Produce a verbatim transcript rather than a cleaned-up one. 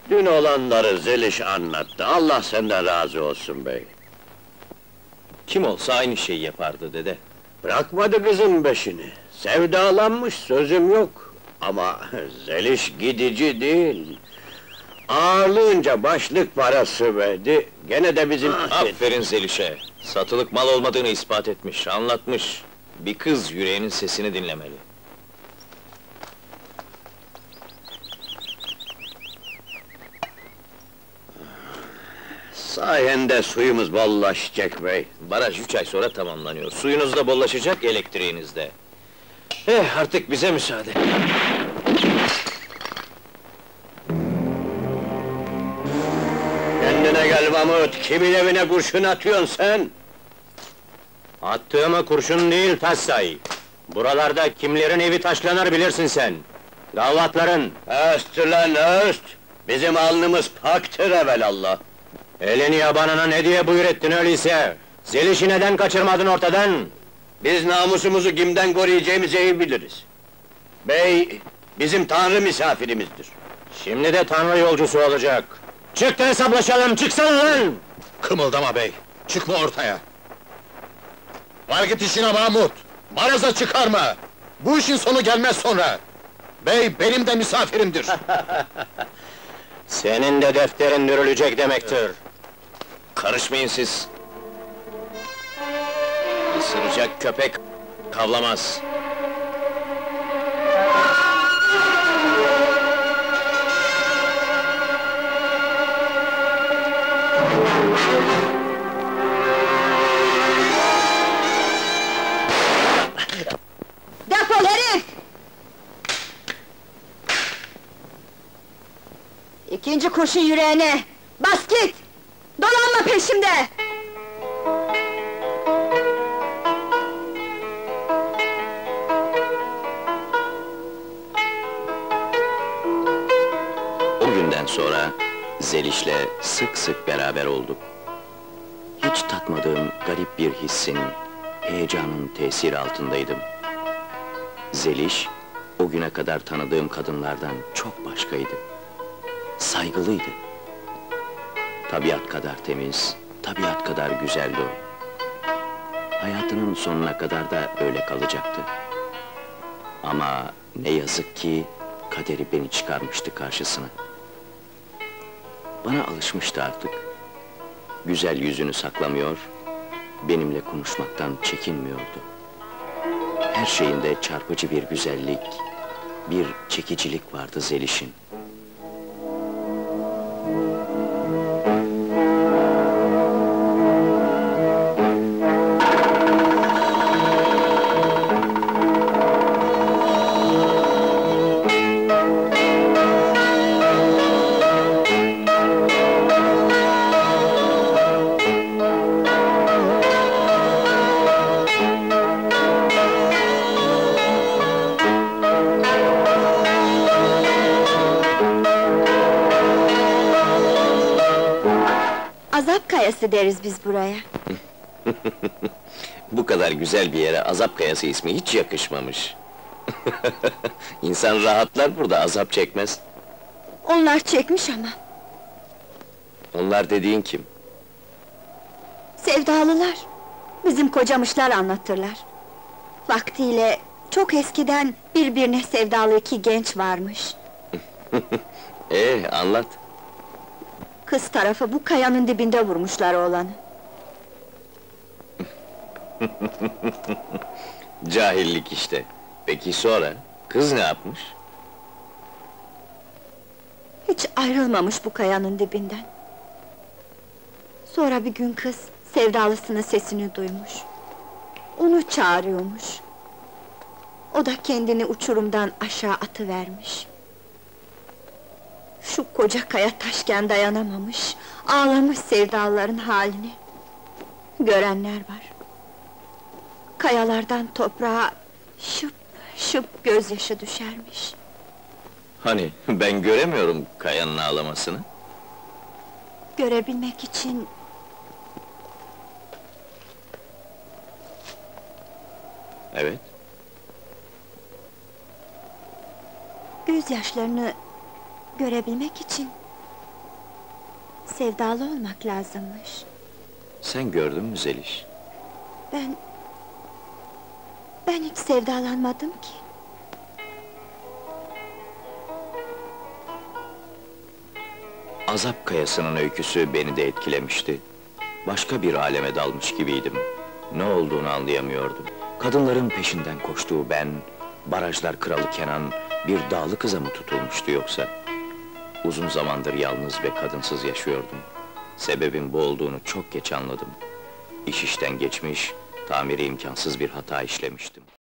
Dün olanları Zeliş anlattı, Allah senden razı olsun bey. Kim olsa aynı şeyi yapardı dede. Bırakmadı kızın beşini, sevdalanmış sözüm yok. Ama Zeliş gidici değil. Ağırlığınca başlık parası verdi, gene de bizim... Aferin Zeliş'e! Satılık mal olmadığını ispat etmiş, anlatmış. Bir kız yüreğinin sesini dinlemeli. Sayende suyumuz bollaşacak bey. Baraj üç ay sonra tamamlanıyor. Suyunuz da bollaşacak, elektriğiniz de. Eh, artık bize müsaade. Kendine gel Mahmut, kimin evine kurşun atıyorsun sen? Attığıma kurşun değil Tassay! Buralarda kimlerin evi taşlanır bilirsin sen! Gavatların! Öst lan öst! Bizim alnımız paktır evelallah! Elini yabanına ne diye buyur ettin öyleyse? Zeliş'i neden kaçırmadın ortadan? Biz namusumuzu kimden koruyacağımızı iyi biliriz. Bey, bizim tanrı misafirimizdir. Şimdi de tanrı yolcusu olacak! Çık da hesaplaşalım, çıksana lan! Kımıldama bey, çıkma ortaya! Var git işine Mahmut! Maraza çıkarma! Bu işin sonu gelmez sonra! Bey, benim de misafirimdir! Senin de defterin dürülecek demektir! Karışmayın siz! Isıracak köpek kavlamaz! Defol herif! İkinci kurşun yüreğine! Bas git! Dolanma peşimde! O günden sonra Zeliş'le sık sık beraber olduk. Hiç tatmadığım garip bir hissin, heyecanın tesiri altındaydım. Zeliş, o güne kadar tanıdığım kadınlardan çok başkaydı. Saygılıydı. Tabiat kadar temiz, tabiat kadar güzeldi o. Hayatının sonuna kadar da öyle kalacaktı. Ama ne yazık ki kaderi beni çıkarmıştı karşısına. Bana alışmıştı artık. Güzel yüzünü saklamıyor, benimle konuşmaktan çekinmiyordu. Her şeyinde çarpıcı bir güzellik, bir çekicilik vardı Zeliş'in. Azap kayası deriz biz buraya. Bu kadar güzel bir yere azap kayası ismi hiç yakışmamış. İnsan rahatlar burada, azap çekmez. Onlar çekmiş ama. Onlar dediğin kim? Sevdalılar. Bizim kocamışlar anlatırlar. Vaktiyle çok eskiden birbirine sevdalı iki genç varmış. Ee, anlat. Kız tarafı bu kayanın dibinde vurmuşlar oğlanı. Cahillik işte. Peki sonra? Kız ne yapmış? Hiç ayrılmamış bu kayanın dibinden. Sonra bir gün kız, sevdalısının sesini duymuş. Onu çağırıyormuş. O da kendini uçurumdan aşağı atıvermiş. Şu koca kaya taşken dayanamamış, ağlamış sevdalıların halini. Görenler var. Kayalardan toprağa şıp şıp gözyaşı düşermiş. Hani, ben göremiyorum kayanın ağlamasını. Görebilmek için... Evet. Gözyaşlarını görebilmek için Sevdalı olmak lazımmış. Sen gördün mü Zeliş? Ben... Ben hiç sevdalanmadım ki. Azap Kayası'nın öyküsü beni de etkilemişti. Başka bir aleme dalmış gibiydim. Ne olduğunu anlayamıyordum. Kadınların peşinden koştuğu ben, barajlar kralı Kenan, bir dağlı kıza mı tutulmuştu yoksa? Uzun zamandır yalnız ve kadınsız yaşıyordum. Sebebin bu olduğunu çok geç anladım. İş işten geçmiş, tamiri imkansız bir hata işlemiştim.